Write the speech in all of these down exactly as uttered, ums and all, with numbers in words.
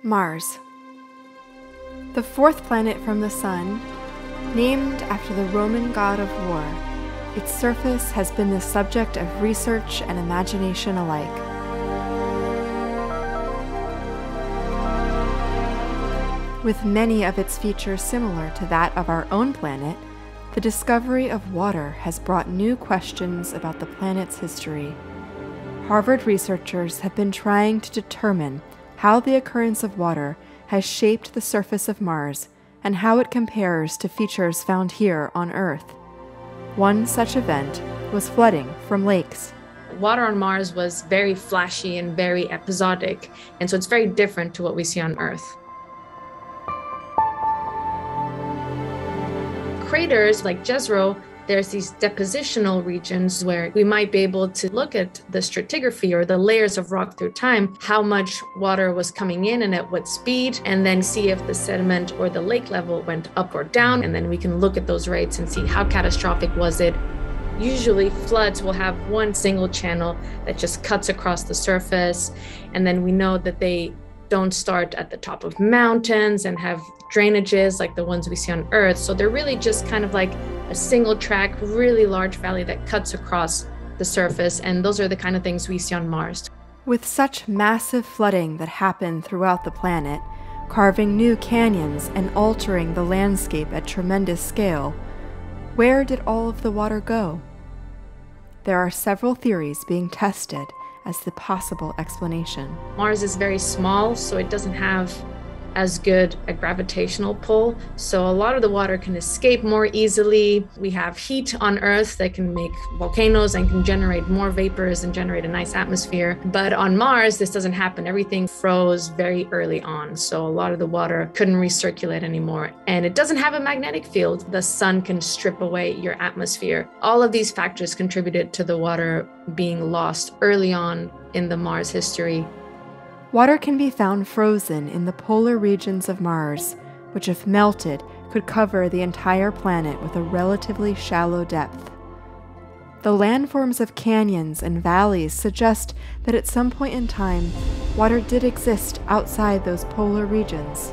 Mars. The fourth planet from the Sun, named after the Roman god of war, its surface has been the subject of research and imagination alike. With many of its features similar to that of our own planet, the discovery of water has brought new questions about the planet's history. Harvard researchers have been trying to determine how the occurrence of water has shaped the surface of Mars and how it compares to features found here on Earth. One such event was flooding from lakes. Water on Mars was very flashy and very episodic, and so it's very different to what we see on Earth. Craters like Jezero, there's these depositional regions where we might be able to look at the stratigraphy or the layers of rock through time, how much water was coming in and at what speed, and then see if the sediment or the lake level went up or down. And then we can look at those rates and see how catastrophic was it. Usually floods will have one single channel that just cuts across the surface. And then we know that they don't start at the top of mountains and have drainages like the ones we see on Earth. So they're really just kind of like a single track, really large valley that cuts across the surface. And those are the kind of things we see on Mars. With such massive flooding that happened throughout the planet, carving new canyons and altering the landscape at tremendous scale, where did all of the water go? There are several theories being tested as the possible explanation. Mars is very small, so it doesn't have as good a gravitational pull. So a lot of the water can escape more easily. We have heat on Earth that can make volcanoes and can generate more vapors and generate a nice atmosphere. But on Mars, this doesn't happen. Everything froze very early on. So a lot of the water couldn't recirculate anymore. And it doesn't have a magnetic field. The sun can strip away your atmosphere. All of these factors contributed to the water being lost early on in the Mars history. Water can be found frozen in the polar regions of Mars, which if melted could cover the entire planet with a relatively shallow depth. The landforms of canyons and valleys suggest that at some point in time, water did exist outside those polar regions.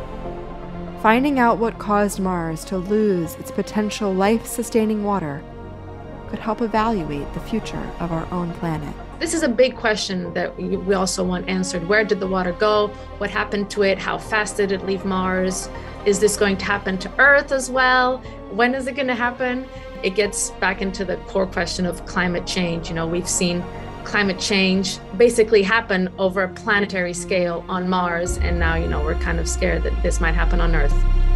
Finding out what caused Mars to lose its potential life-sustaining water could help evaluate the future of our own planet. This is a big question that we also want answered. Where did the water go? What happened to it? How fast did it leave Mars? Is this going to happen to Earth as well? When is it going to happen? It gets back into the core question of climate change. You know, we've seen climate change basically happen over a planetary scale on Mars, and now, you know, we're kind of scared that this might happen on Earth.